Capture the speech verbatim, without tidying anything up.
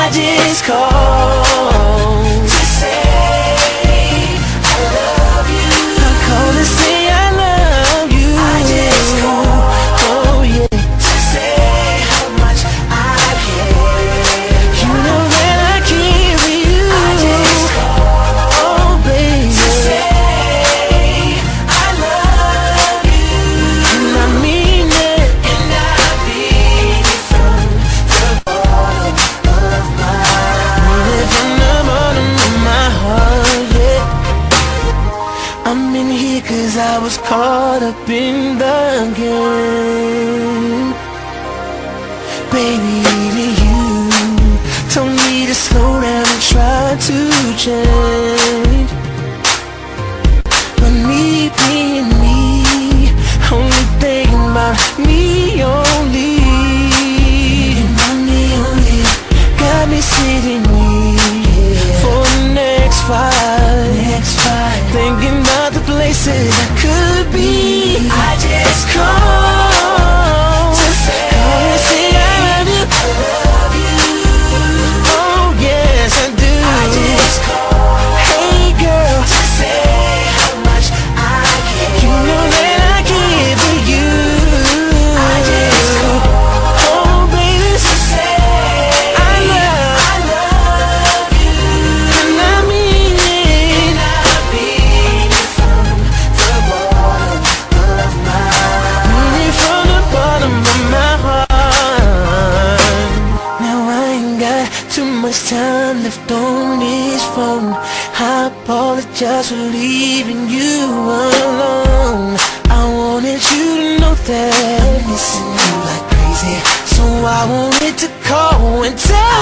I just called to say I love you. I called to say I love you. I just called, oh yeah, to say how much I care. You know that I care for you. I just called, oh baby, to say I love you. And I mean it, and I mean it from the bottom of my heart. From the bottom of my heart, yeah. I'm in here cause I was caught up in the game. Baby, you told me to slow down and try to change. But me being me, only thinking about me only, about me only, got me sitting here for the next fight, next fight, thinking about the places I could be. I just called to say, call to say I love you. I love you. Oh yes I do. I just called, hey girl, to say how much I care. You know that I care for you. I just called, oh baby, to say I love, I love you. And I mean it, and I mean it from the bottom of my heart. Mean it from the bottom of my heart. Now I ain't got too much time left on this phone. I apologize for leaving you alone. I wanted you to know that I'm missing you like crazy, so I wanted to call and tell